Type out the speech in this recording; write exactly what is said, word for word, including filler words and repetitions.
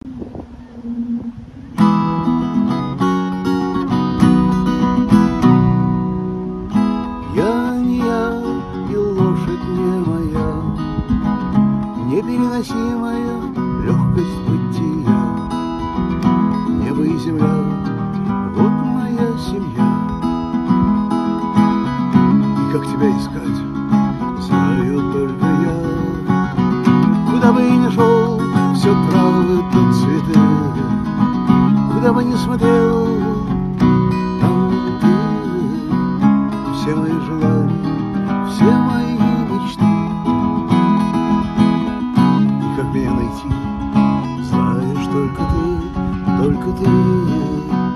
Я не я, и лошадь не моя, непереносимая легкость бытия. Небо и земля, вот моя семья. И как тебя искать, знаю только я. Куда бы ни шел, все травы да цветы, куда бы ни смотрел, там ты. Все мои желания, все мои мечты. И как меня найти, знаешь только ты, только ты.